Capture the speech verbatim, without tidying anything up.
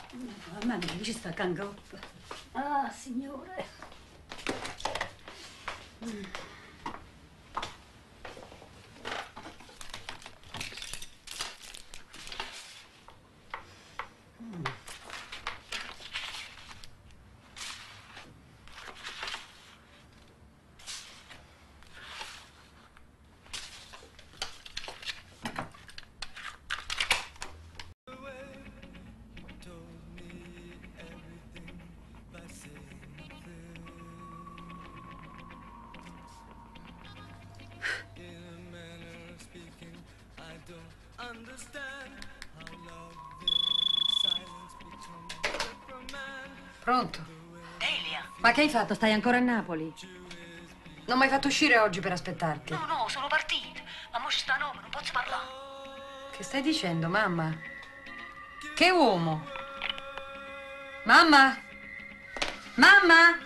Mamma mia, ci sta cangoppa. Ah, signore. Mm. Mm. Pronto? Delia. Ma che hai fatto? Stai ancora a Napoli? Non mi hai fatto uscire oggi per aspettarti? No, no, sono partita. Ma mo ci sta nome, non posso parlare. Che stai dicendo, mamma? Che uomo? Mamma? Mamma?